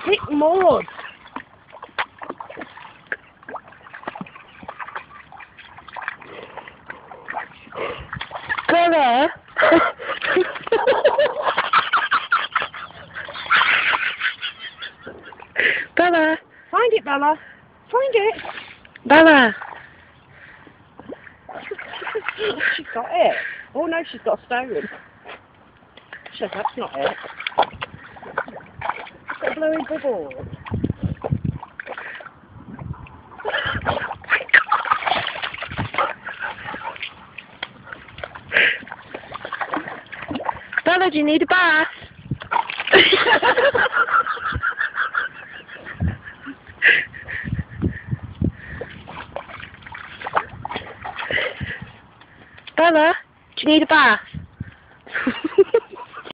thick mud. Bella. Bella. Find it, Bella. Find it. Bella. She's got it. Oh no, she's got a stone. Shit, that's not it. It's got a blowing bubble. Bella, do you need a bath? Bella, do you need a bath?